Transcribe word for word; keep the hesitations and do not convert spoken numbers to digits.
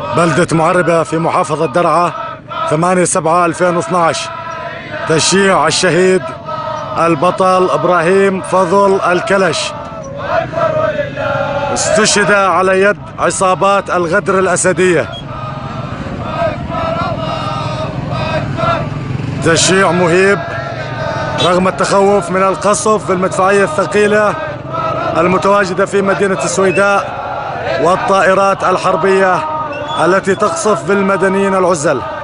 بلدة معربة في محافظة درعا، ثمانية سبعة ألفين واثنعش. تشييع الشهيد البطل إبراهيم فضل الكلش، استشهد على يد عصابات الغدر الأسدية. تشييع مهيب رغم التخوف من القصف في المدفعية الثقيلة المتواجدة في مدينة السويداء والطائرات الحربية التي تقصف بالمدنيين العزل.